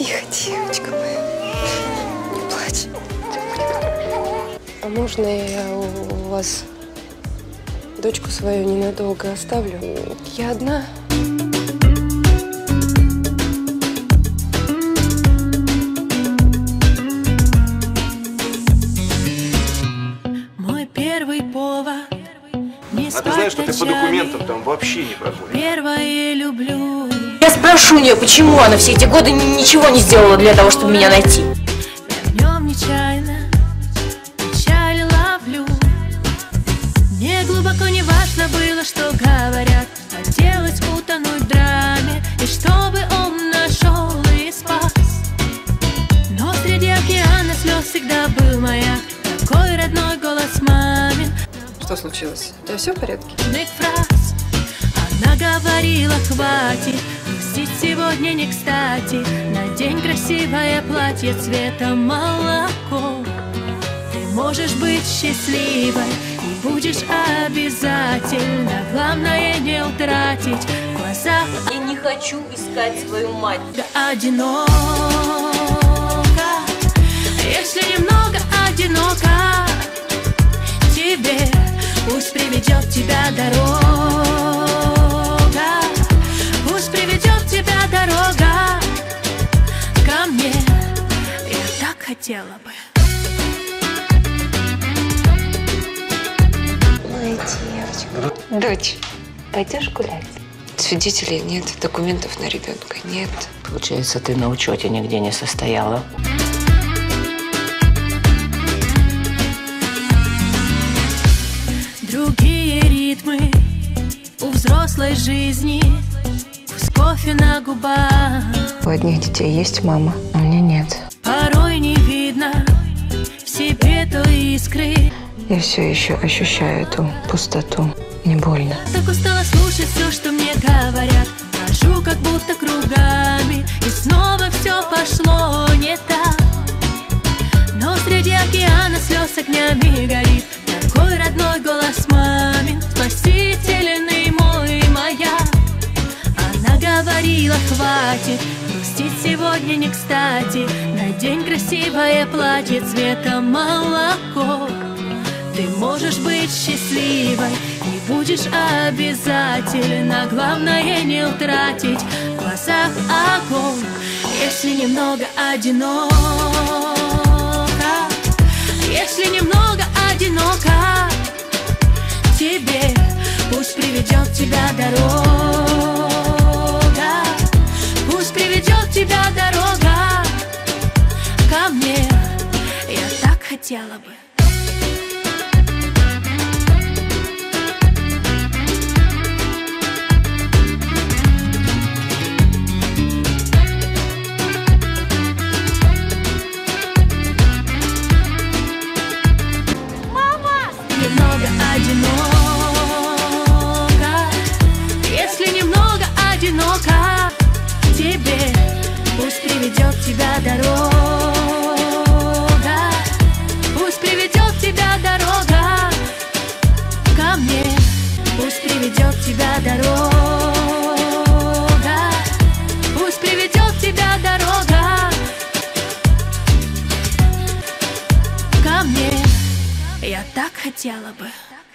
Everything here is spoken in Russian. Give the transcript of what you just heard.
Тихо, девочка моя. Не плачь. А можно я у вас дочку свою ненадолго оставлю? Я одна. Мой первый повод. А ты знаешь, что ты по документам там вообще не проходишь? Первое люблю. Я спрошу у нее, почему она все эти годы ничего не сделала для того, чтобы меня найти. Днем нечаянно печали ловлю. Мне глубоко не важно было, что говорят. Хотелось утонуть в драме, и чтобы он нашел и спас. Но среди океана слез всегда был маяк, такой родной голос мамин. Что случилось? У тебя все в порядке? Фраз. Она говорила, хватит грустить сегодня не кстати. Надень красивое платье цвета молоко. Ты можешь быть счастливой и будешь обязательно. Главное не утратить в глазах. Я не хочу искать свою мать. Да одиноко, если немного одиноко тебе. Пусть приведет тебя дорога, пусть приведет тебя дорога ко мне. Я так хотела бы. Моя девочка. Дочь, пойдешь гулять? Свидетелей нет, документов на ребенка нет. Получается, ты на учете нигде не состояла. Другие ритмы у взрослой жизни, вкус кофе на губах. У одних детей есть мама, а у меня нет. Порой не видно в себе той искры. Я все еще ощущаю эту пустоту. Не больно. Так устала слушать все, что мне говорят. Хожу как будто кругами, и снова все пошло не так. Но среди океана слез огнями горит такой родной голос мамин, спасительный мой маяк. Она говорила, хватит грустить сегодня не кстати. Надень красивое платье цвета молоко. Ты можешь быть счастливой и будешь обязательно. Главное не утратить в глазах огонь. Если немного одиноко, если немного одиноко тебе, пусть приведет тебя дорога, пусть приведет тебя дорога ко мне. Я так хотела бы. Немного одиноко, если немного одиноко тебе, пусть приведет тебя дорога, пусть приведет тебя дорога ко мне, пусть приведет тебя дорога, пусть приведет тебя дорога ко мне. Я так хотела бы.